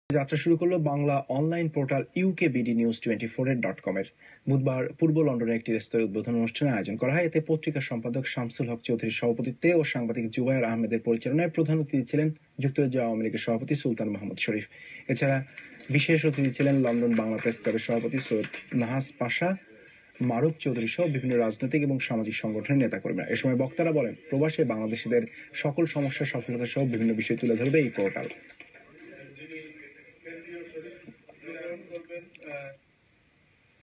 যাত্রা শুরু করলো বাংলা অনলাইন পোর্টাল ukbdnews24.com এর। বুধবার পূর্ব লন্ডনের একটি রেস্তোরাঁ উদ্বোধন অনুষ্ঠানের আয়োজন করা হয়। এতে পত্রিকার সম্পাদক শামসুল হক চৌধুরীর সভাপতিত্বে ও সাংবাদিক জুবায়ের আহমেদের পরিচালনায় প্রধান অতিথি ছিলেন যুক্তরাজ্য আওয়ামী লীগের সভাপতি সুলতান মাহমুদ শরীফ। এছাড়া বিশেষ অতিথি ছিলেন লন্ডন বাংলা প্রেস ক্লাবের সভাপতি সৈয়দ নাহাস পাশা, মারুফ চৌধুরী সহ বিভিন্ন রাজনৈতিক এবং সামাজিক সংগঠনের নেতাকর্মীরা। এ সময় বক্তারা বলেন, প্রবাসে বাংলাদেশিদের সকল সমস্যা সফলতা সহ বিভিন্ন বিষয় তুলে ধরবে এই পোর্টাল।